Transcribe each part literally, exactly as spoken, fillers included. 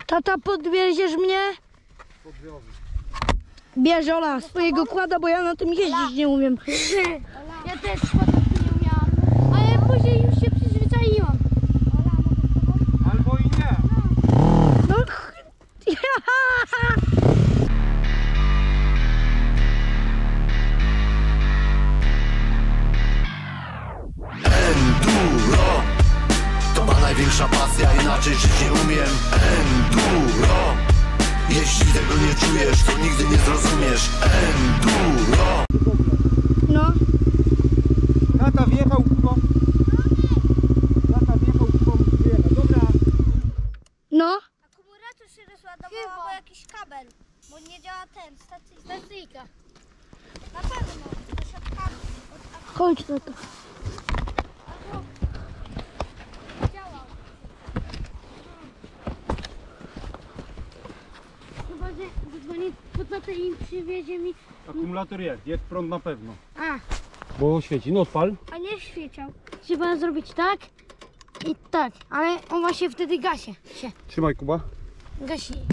Tata, podwieziesz mnie? Podwiozę. Bierz Ola swojego kłada, bo ja na tym jeździć nie umiem. Ja też potem nie umiałam, ale później już się przyzwyczaiłam. Albo i nie. No, Enduro to ma największa pasja, inaczej żyć nie umiem. Enduro, jeśli tego nie czujesz, to nigdy nie zrozumiesz. Enduro. no. Tata wjechał, Kuba. Tata wjechał, Kuba musi wyjechać. Dobra. No. Akumulator się rozładował albo jakiś kabel, bo nie działa ten, stacyjka. stacyjka. Na pewno, to się odpali. Chodź tata. Działa. Chyba, że zadzwonię po tatę i przywiezie mi. Akumulator jest, jest prąd na pewno. A, Bo świeci, no odpal. a nie świeciał. Trzeba zrobić tak i tak, ale on właśnie wtedy gasi się. Trzymaj, Kuba. Gasi się.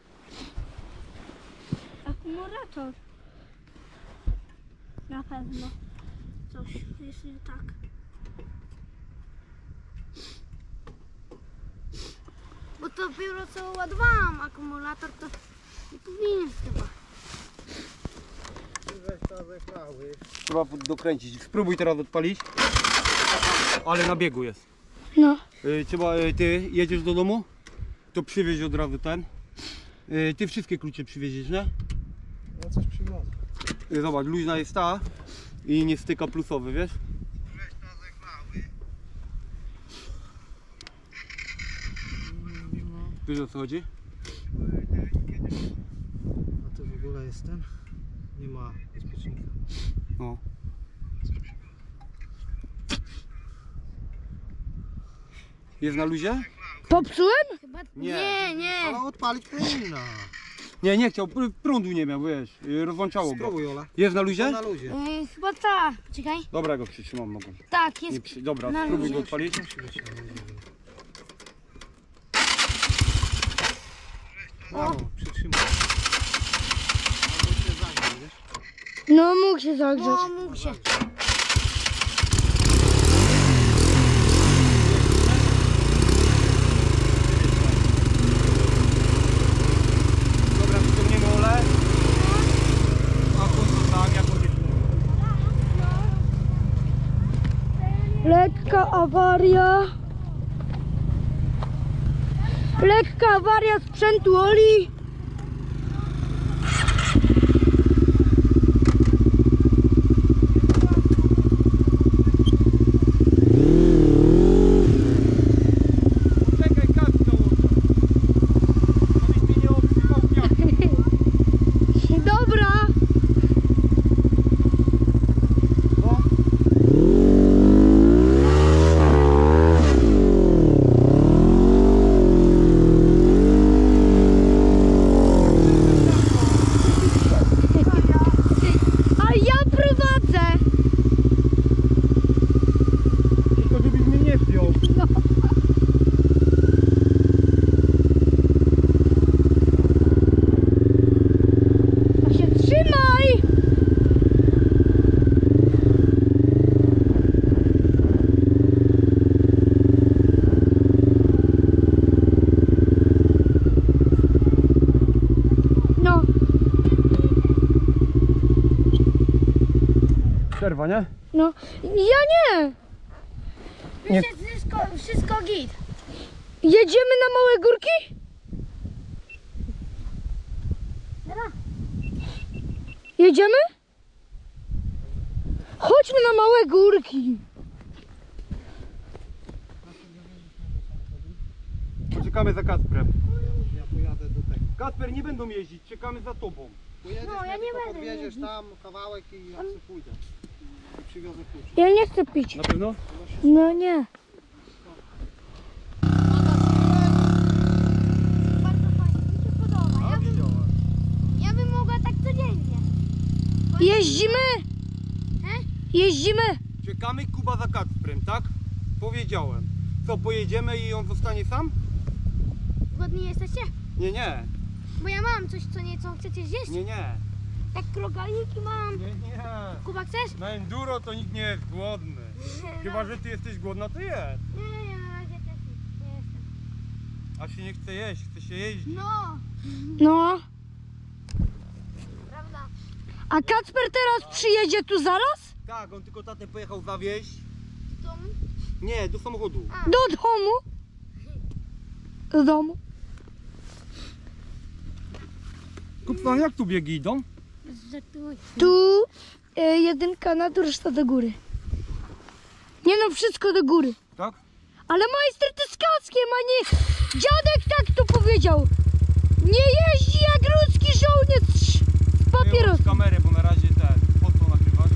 Akumulator. Na pewno. Coś jest nie tak. Bo to dopiero co ładowałam akumulator, to nie powinien chyba. Trzeba dokręcić. Spróbuj teraz odpalić. Ale na biegu jest. No. Y, trzeba, y, ty jedziesz do domu, to przywieź od razu ten. Y, ty wszystkie klucze przywieziesz, nie? Ja coś przywiozę. Y, zobacz, luźna jest ta i nie styka plusowy, wiesz? Wiesz, o co chodzi? A to w ogóle jest ten? Nie ma bezpiecznika. No. Jest na luzie? Popsułem? Chyba Nie. nie. nie. Ale odpalić powinna. Nie, nie chciał, pr- prądu nie miał, wiesz, y, rozłączało go. Spróbuj, Ola. Jest na To luzie? na luzie. Yy, chyba ta. Czekaj. Dobra, go przytrzymam nogą. Tak, Nie jest. przy... Dobra, na spróbuj luzie. go odpalić. Brawo, przytrzymaj. Albo się zagnie, wiesz? No, mógł się zagrzeć. No, mógł się. Dobra, wyciągniemy olej. A to tak, jak będzie. Lekka awaria. Lekka awaria sprzętu Oli. Czekaj, gaz założę. Żebyś mnie nie obsypał piaskiem. Dobra. No. A ja prowadzę. Tylko żebyś mnie nie zdjął. A się trzymaj. No. Przerwa, nie? No, ja nie. Nie. Już jest wszystko, wszystko git. Jedziemy na małe górki? Dobra. Jedziemy? Chodźmy na małe górki. Poczekamy za Kacprem. Ja pojadę do tego. Kacper, nie będą jeździć, czekamy za tobą. Pojedziesz, No, ja mnie, nie tylko będę podwieziesz jeździć. tam kawałek i ja sobie pójdę. I przywiozę klucz. Ja nie chcę pić. Na pewno? No nie. Bardzo fajnie, mi się podoba. Ja bym, ja bym mogła tak codziennie. Jeździmy? He? Jeździmy? Czekamy Kuba za Kacprem, tak? Powiedziałem. Co, pojedziemy i on zostanie sam? Głodni jesteście? Nie, nie, Bo ja mam coś, co nieco chcecie zjeść. nie, nie. Jak krogaliki mam. Nie, nie. Kuba, chcesz? Na enduro to nikt nie jest głodny. Chyba, że ty jesteś głodna, to jedz. Nie, nie, nie, na razie też nie, nie jestem. A się nie chce jeść, chce się jeździć. No, No. prawda. A Kacper teraz przyjedzie tu zaraz? Tak, on tylko tatę pojechał zawieźć. W domu? Nie, do samochodu. Do domu. Do domu. Kupson, jak tu biegi idą? Żartuj. Tu e, jedynka na dół, reszta do góry. Nie no, wszystko do góry. Tak? Ale majster ty z kaskiem, a nie... Dziadek tak to powiedział. Nie jeździ jak ruski żołnierz z papierosem. Wyłącz kamerę, bo na razie ten, po co nagrywasz?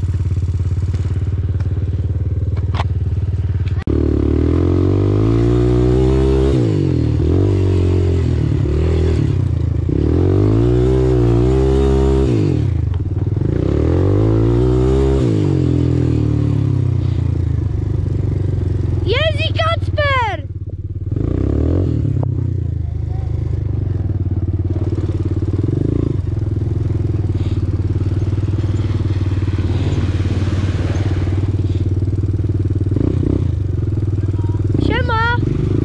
Jest i Kacper! Siema!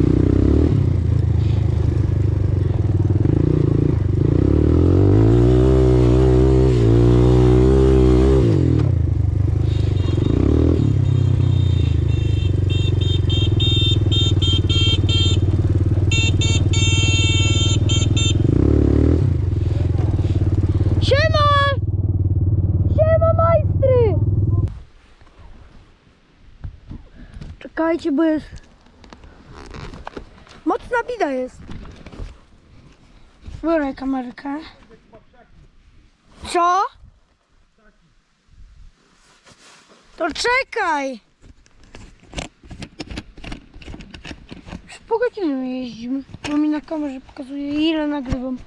Siema! Siema majstry! Czekajcie, bo jest... Mocna bida jest. Biorę kamerkę. Co? To czekaj! Już po godzinie jeździmy, bo mi na kamerze pokazuje, ile nagrywam.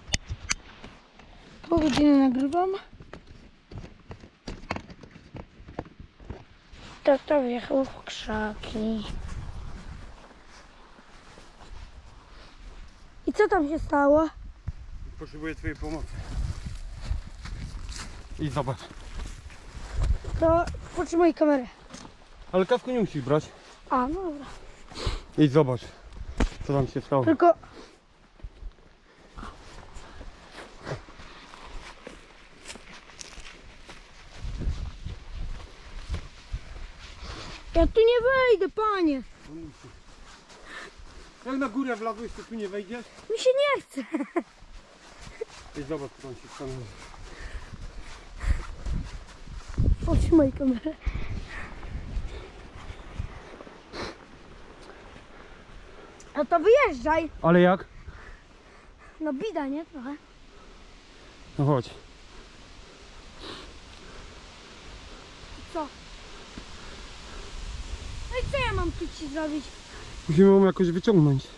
Pół godziny nagrywam. Tata wjechał w krzaki. I co tam się stało? Potrzebuję twojej pomocy. I zobacz. To potrzymuj kamerę. Ale kasku nie musisz brać. A, no dobra. I zobacz, co tam się stało. Tylko... Ja tu nie wejdę, panie. Jak na górę wlazłeś, to tu nie wejdziesz? Mi się nie chce. I zobacz, co tam się stało. Potrzymaj kamerę. No to wyjeżdżaj. Ale jak? No bida, nie? Trochę. No chodź. Co? No i co ja mam tu ci zrobić? Musimy ją jakoś wyciągnąć.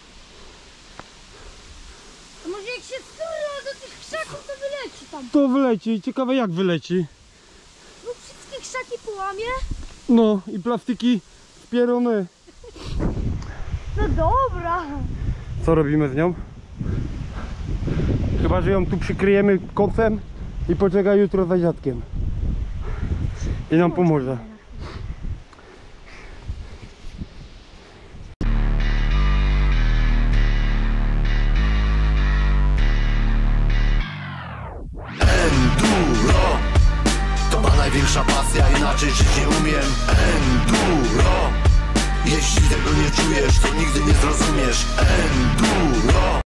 A może jak się skurwa do tych krzaków, to wyleci tam. To wyleci, ciekawe jak wyleci. No wszystkie krzaki połamie. No i plastiki spierone. No dobra. Co robimy z nią? Chyba, że ją tu przykryjemy kocem i poczeka jutro za dziadkiem. I nam pomoże. Enduro to ma największa pasja, inaczej żyć nie umiem. Enduro, jeśli tego nie czujesz, to nigdy nie zrozumiesz. Enduro.